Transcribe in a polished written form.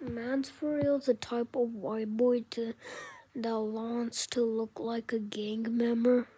Man's for real the type of white boy that wants to look like a gang member.